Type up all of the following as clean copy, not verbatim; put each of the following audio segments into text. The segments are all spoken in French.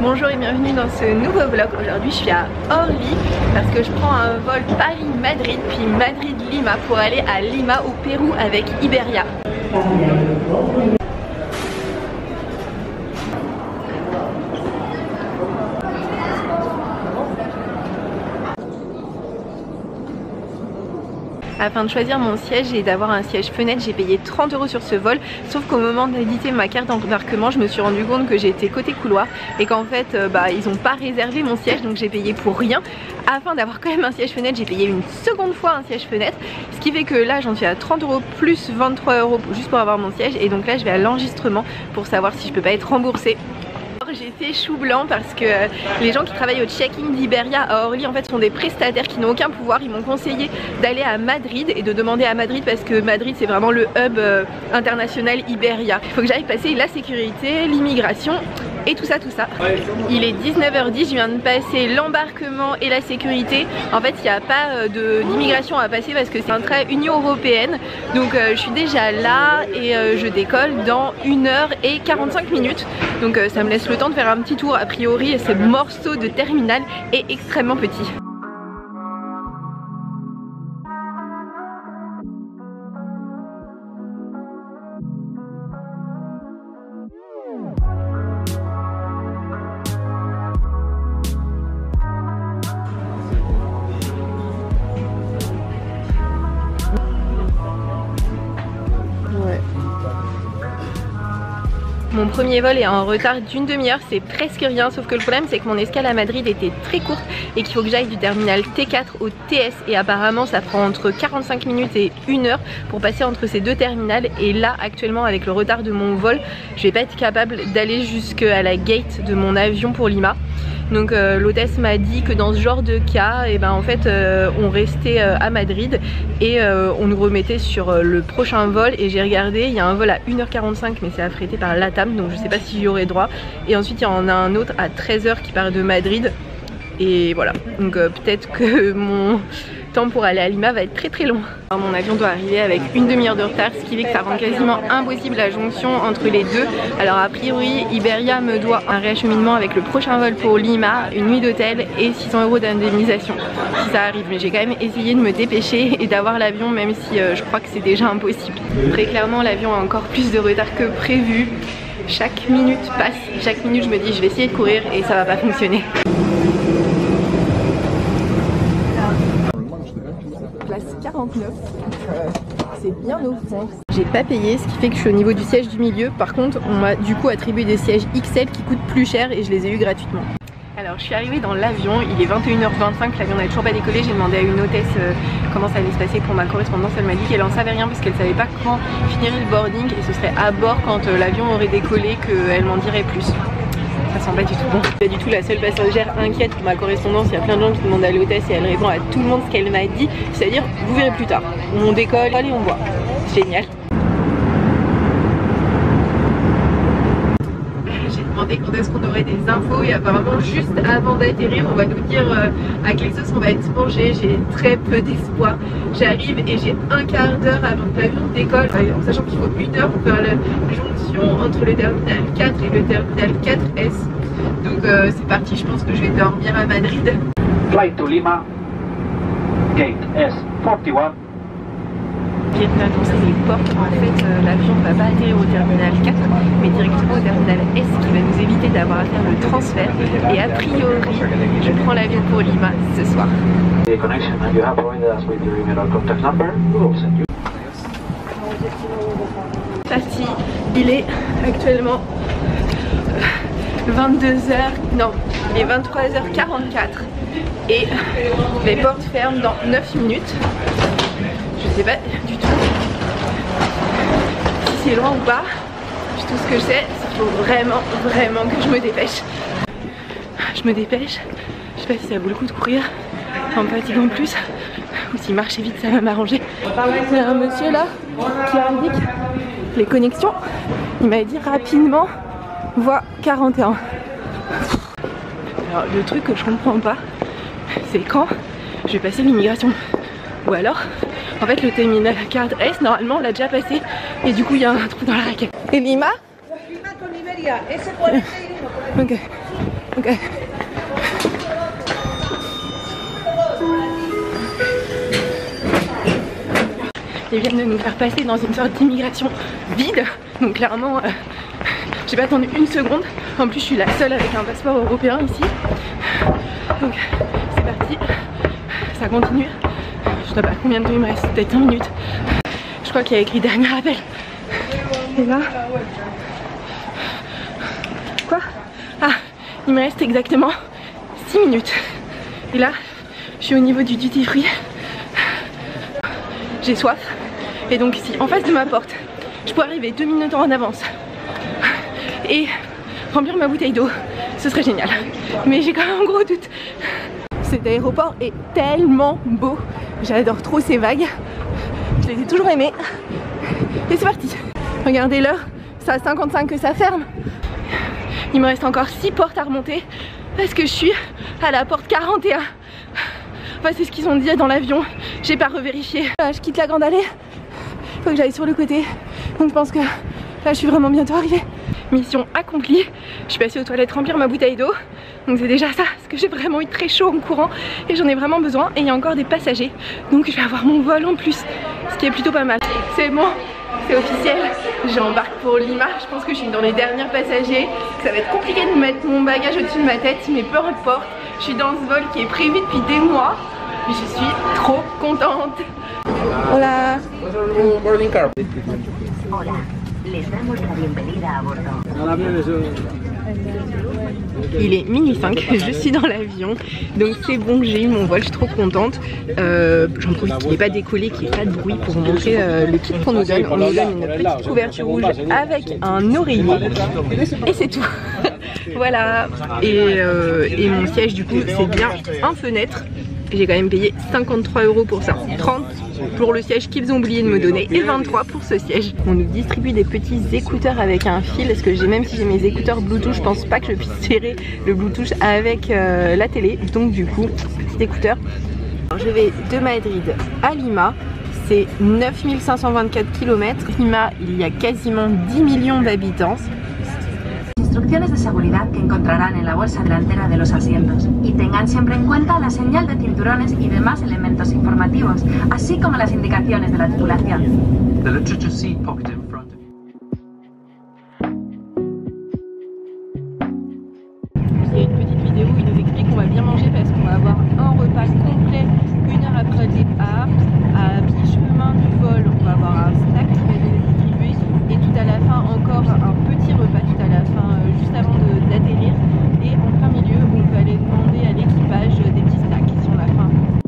Bonjour et bienvenue dans ce nouveau vlog. Aujourd'hui je suis à Orly parce que je prends un vol Paris-Madrid puis Madrid-Lima pour aller à Lima au Pérou avec Iberia. Afin de choisir mon siège et d'avoir un siège fenêtre, j'ai payé 30 € sur ce vol. Sauf qu'au moment d'éditer ma carte d'embarquement, je me suis rendu compte que j'étais côté couloir et qu'en fait ils n'ont pas réservé mon siège, donc j'ai payé pour rien. Afin d'avoir quand même un siège fenêtre, j'ai payé une seconde fois un siège fenêtre, ce qui fait que là j'en suis à 30 € plus 23 € juste pour avoir mon siège. Et donc là je vais à l'enregistrement pour savoir si je peux pas être remboursée. J'ai fait chou blanc parce que les gens qui travaillent au check-in d'Iberia à Orly en fait sont des prestataires qui n'ont aucun pouvoir. Ils m'ont conseillé d'aller à Madrid et de demander à Madrid parce que Madrid c'est vraiment le hub international Iberia. Il faut que j'aille passer la sécurité, l'immigration et tout ça. Il est 19h10, je viens de passer l'embarquement et la sécurité. En fait il n'y a pas d'immigration à passer parce que c'est un train Union Européenne. Donc je suis déjà là et je décolle dans 1h45. Donc ça me laisse le temps de faire un petit tour. A priori ce morceau de terminal est extrêmement petit. Mon premier vol est en retard d'une demi-heure, c'est presque rien, sauf que le problème c'est que mon escale à Madrid était très courte et qu'il faut que j'aille du terminal T4 au TS et apparemment ça prend entre 45 minutes et 1 heure pour passer entre ces deux terminals. Et là actuellement avec le retard de mon vol, je vais pas être capable d'aller jusqu'à la gate de mon avion pour Lima. Donc l'hôtesse m'a dit que dans ce genre de cas, en fait on restait à Madrid et on nous remettait sur le prochain vol. Et j'ai regardé, il y a un vol à 1h45 mais c'est affrété par LATAM, donc je sais pas si j'y aurai droit. Et ensuite il y en a un autre à 13 h qui part de Madrid. Et voilà, donc peut-être que mon temps pour aller à Lima va être très long. Alors, mon avion doit arriver avec une demi-heure de retard, ce qui fait que ça rend quasiment impossible la jonction entre les deux. Alors a priori Iberia me doit un réacheminement avec le prochain vol pour Lima, une nuit d'hôtel et 600 € d'indemnisation si ça arrive. Mais j'ai quand même essayé de me dépêcher et d'avoir l'avion même si je crois que c'est déjà impossible. Très clairement l'avion a encore plus de retard que prévu. Chaque minute passe, chaque minute je me dis je vais essayer de courir et ça va pas fonctionner. Place 49, c'est bien au fond. J'ai pas payé, ce qui fait que je suis au niveau du siège du milieu. Par contre on m'a du coup attribué des sièges XL qui coûtent plus cher et je les ai eu gratuitement. Alors je suis arrivée dans l'avion, il est 21h25, l'avion n'a toujours pas décollé. J'ai demandé à une hôtesse comment ça allait se passer pour ma correspondance. Elle m'a dit qu'elle en savait rien parce qu'elle savait pas quand finirait le boarding et ce serait à bord quand l'avion aurait décollé qu'elle m'en dirait plus. Ça sent pas du tout bon. Pas du tout la seule passagère inquiète pour ma correspondance. Il y a plein de gens qui demandent à l'hôtesse et elle répond à tout le monde ce qu'elle m'a dit. C'est-à-dire vous verrez plus tard. On décolle, allez on voit. Génial. J'ai demandé quand est-ce qu'on aurait des infos et apparemment juste avant d'atterrir on va nous dire à quelle sauce on va être mangé. J'ai très peu d'espoir. J'arrive et j'ai un quart d'heure avant que l'avion décolle, en sachant qu'il faut 1 heure pour faire la jonction entre le terminal 4 et le terminal 4S. Donc c'est parti, je pense que je vais dormir à Madrid. Flight to Lima, gate S41. J'ai bien annoncé les portes. En fait l'avion ne va pas atterrir au terminal 4 mais directement au terminal S, qui va nous éviter d'avoir à faire le transfert. Et a priori je prends l'avion pour Lima ce soir. Parti, il est actuellement 22h, non, il est 23h44 et les portes ferment dans 9 minutes. Je sais pas du tout si c'est loin ou pas. Tout ce que je sais, c'est qu'il faut vraiment que je me dépêche. Je me dépêche, je sais pas si ça vaut le coup de courir, en fatigant plus, ou si marcher vite ça va m'arranger. Il y a un monsieur là qui indique les connexions, il m'a dit rapidement voie 41. Alors le truc que je comprends pas, c'est quand je vais passer l'immigration. Ou alors, en fait le terminal 4S normalement on l'a déjà passé et du coup il y a un trou dans la raquette. Et Lima? Lima con Iberia, S41. Ok. Ok. Ils viennent de nous faire passer dans une sorte d'immigration vide. Donc clairement, j'ai pas attendu une seconde. En plus, je suis la seule avec un passeport européen ici. Donc c'est parti. Ça continue. Je sais pas combien de temps il me reste, peut-être 1 minute. Je crois qu'il y a écrit dernier appel. Et là... Quoi? Ah, il me reste exactement 6 minutes. Et là, je suis au niveau du duty free. J'ai soif. Et donc si en face de ma porte, je peux arriver 2 minutes en avance et remplir ma bouteille d'eau, ce serait génial. Mais j'ai quand même un gros doute. Cet aéroport est tellement beau. J'adore trop ces vagues. Je les ai toujours aimées. Et c'est parti. Regardez l'heure, c'est à 55 que ça ferme. Il me reste encore 6 portes à remonter parce que je suis à la porte 41. Enfin, c'est ce qu'ils ont dit dans l'avion. J'ai pas revérifié. Je quitte la grande allée. Faut que j'aille sur le côté. Donc je pense que là je suis vraiment bientôt arrivée. Mission accomplie. Je suis passée aux toilettes remplir ma bouteille d'eau. Donc c'est déjà ça, parce que j'ai vraiment eu très chaud en courant et j'en ai vraiment besoin. Et il y a encore des passagers. Donc je vais avoir mon vol en plus, ce qui est plutôt pas mal. C'est bon, c'est officiel. J'embarque pour Lima. Je pense que je suis dans les derniers passagers. Ça va être compliqué de mettre mon bagage au-dessus de ma tête, mais peu importe. Je suis dans ce vol qui est prévu depuis des mois. Je suis trop contente. Hola. Hola, les damos la bienvenida a bordo. Il est minuit 5, je suis dans l'avion, donc c'est bon, j'ai eu mon vol, je suis trop contente. J'en profite qu'il n'est pas décollé, qu'il n'y ait pas de bruit pour vous montrer le kit qu'on nous donne. On nous donne une petite couverture rouge avec un oreiller et c'est tout. Voilà, et mon siège du coup c'est bien un fenêtre. J'ai quand même payé 53 € pour ça, 30 pour le siège qu'ils ont oublié de me donner et 23 pour ce siège. On nous distribue des petits écouteurs avec un fil, parce que même si j'ai mes écouteurs Bluetooth, je pense pas que je puisse serrer le Bluetooth avec la télé. Donc du coup, petit écouteur. Alors, je vais de Madrid à Lima, c'est 9524 km. Lima, il y a quasiment 10 millions d'habitants. Instrucciones de seguridad que encontrarán en la bolsa delantera de los asientos y tengan siempre en cuenta la señal de cinturones y demás elementos informativos, así como las indicaciones de la tripulación. The literature seat pocket in front of you. Il y a une petite vidéo où il nous explique qu'on va bien manger parce qu'on va avoir un repas complet 1 heure après le départ. À mi-chemin du vol, on va avoir un snack qui va nous distribuer et tout à la fin encore un petit repas tout à la fin, juste avant d'atterrir. Et en plein milieu, on peut aller demander à l'équipage des petits snacks si on a faim.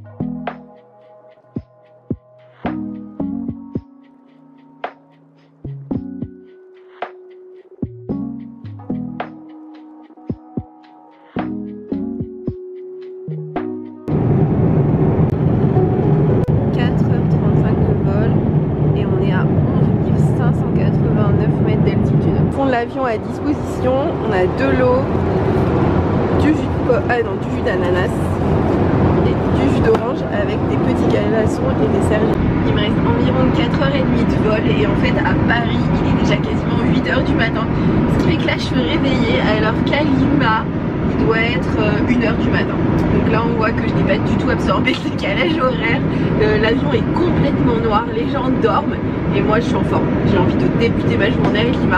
L'avion à disposition, on a de l'eau, du jus d'ananas et du jus d'orange avec des petits glaçons et des serviettes. Il me reste environ 4h30 de vol et en fait à Paris il est déjà quasiment 8h du matin, ce qui fait que là je suis réveillée alors qu'à Lima il doit être 1h du matin. Donc là on voit que je n'ai pas du tout absorbé le décalage horaire, l'avion est complètement noir, les gens dorment et moi je suis en forme, j'ai envie de débuter ma journée avec Lima.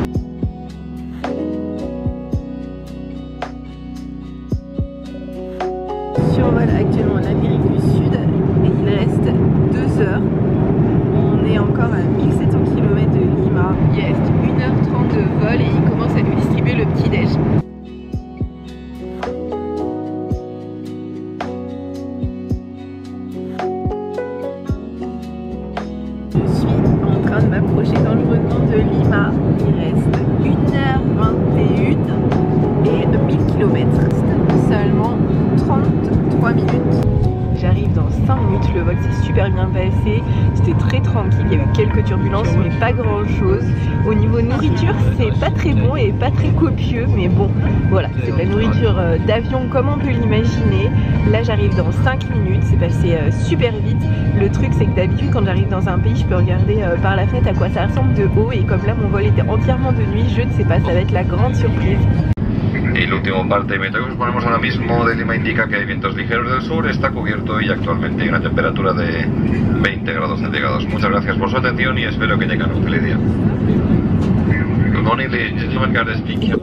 Survole actuellement l'Amérique du Sud et il reste 2 heures. On est encore à 1700 km de Lima. Il reste 1h30 de vol et il commence à nous distribuer le petit déj. Je suis en train de m'approcher dangereusement de Lima. Il reste 1h21 et 1000 km. Seulement 33 minutes. J'arrive dans 5 minutes, le vol s'est super bien passé, c'était très tranquille, il y a eu quelques turbulences mais pas grand chose. Au niveau nourriture c'est pas très bon et pas très copieux mais bon voilà, c'est de la nourriture d'avion comme on peut l'imaginer. Là j'arrive dans 5 minutes, c'est passé super vite. Le truc c'est que d'habitude quand j'arrive dans un pays je peux regarder par la fenêtre à quoi ça ressemble de haut et comme là mon vol était entièrement de nuit, je ne sais pas, ça va être la grande surprise. Y el último parte de que os ponemos ahora mismo de Lima indica que hay vientos ligeros del sur, está cubierto y actualmente hay una temperatura de 20 grados centígrados. Muchas gracias por su atención y espero que tengan un feliz día. Good morning, ladies and gentlemen, Garde speaking.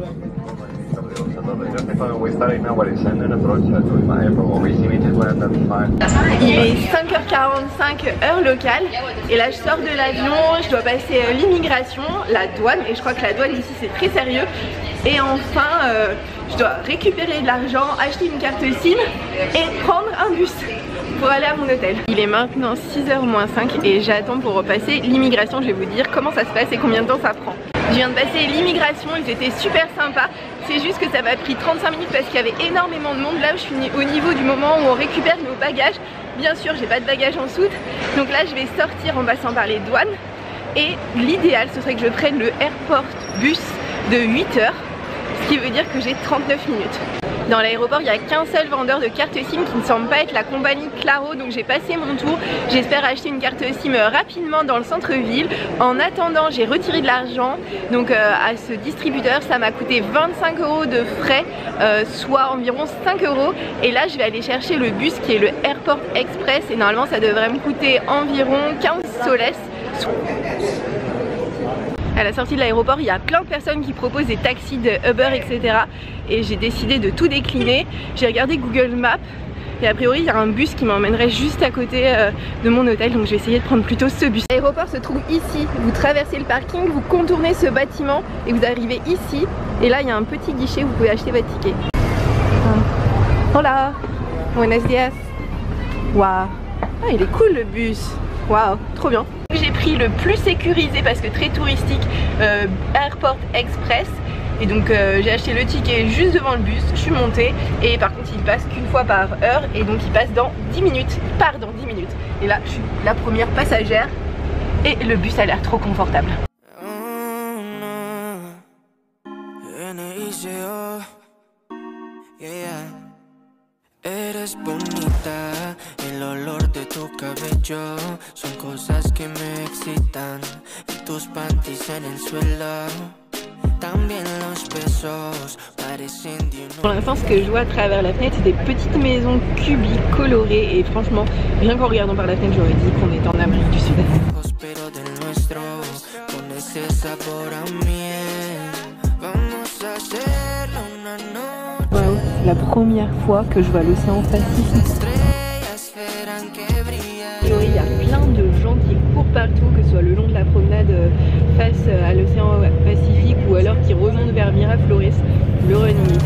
Il est 5h45 heure locale et là je sors de l'avion, je dois passer l'immigration, la douane, et je crois que la douane ici c'est très sérieux. Et enfin je dois récupérer de l'argent, acheter une carte SIM et prendre un bus pour aller à mon hôtel. Il est maintenant 6h moins 5 et j'attends pour repasser l'immigration. Je vais vous dire comment ça se passe et combien de temps ça prend. Je viens de passer l'immigration, ils étaient super sympas. C'est juste que ça m'a pris 35 minutes parce qu'il y avait énormément de monde. Là je suis au niveau du moment où on récupère nos bagages. Bien sûr j'ai pas de bagages en soute, donc là je vais sortir en passant par les douanes. Et l'idéal ce serait que je prenne le airport bus de 8h, ce qui veut dire que j'ai 39 minutes. Dans l'aéroport il n'y a qu'un seul vendeur de carte SIM qui ne semble pas être la compagnie Claro, donc j'ai passé mon tour. J'espère acheter une carte SIM rapidement dans le centre-ville. En attendant j'ai retiré de l'argent donc à ce distributeur, ça m'a coûté 25 € de frais, soit environ 5 €. Et là je vais aller chercher le bus qui est le Airport Express et normalement ça devrait me coûter environ 15 soles. À la sortie de l'aéroport il y a plein de personnes qui proposent des taxis de Uber etc. Et j'ai décidé de tout décliner. J'ai regardé Google Maps et a priori il y a un bus qui m'emmènerait juste à côté de mon hôtel, donc je vais essayer de prendre plutôt ce bus. L'aéroport se trouve ici, vous traversez le parking, vous contournez ce bâtiment et vous arrivez ici. Et là il y a un petit guichet où vous pouvez acheter votre ticket. Hola, buenos días. Waouh, ah, il est cool le bus. Waouh, trop bien. J'ai pris le plus sécurisé parce que très touristique, Airport Express. Et donc j'ai acheté le ticket juste devant le bus, je suis montée et par contre il passe qu'une fois par heure et donc il passe dans 10 minutes, il part dans 10 minutes. Et là je suis la première passagère et le bus a l'air trop confortable. Eres bonita, el olor de tu cabello son cosas que me excitan. Y tus panties en el suelo, también los besos parecen de un... Pour l'instant ce que je vois à travers la fenêtre c'est des petites maisons cubiques colorées et franchement rien qu'en regardant par la fenêtre j'aurais dit qu'on était en Amérique du Sud. Wow, c'est la première fois que je vois l'océan Pacifique. Et oui, il y a plein de gens qui courent partout, que ce soit le long de la promenade face à l'océan Pacifique ou alors qui remontent vers Miraflores, le running.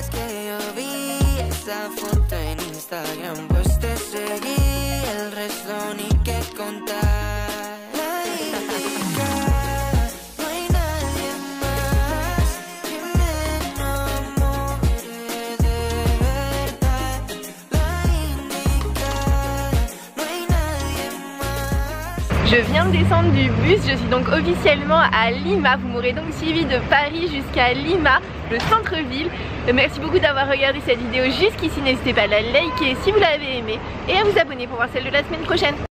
Je viens de descendre du bus, je suis donc officiellement à Lima. Vous m'aurez donc suivi de Paris jusqu'à Lima, le centre-ville. Merci beaucoup d'avoir regardé cette vidéo jusqu'ici, n'hésitez pas à la liker si vous l'avez aimé et à vous abonner pour voir celle de la semaine prochaine.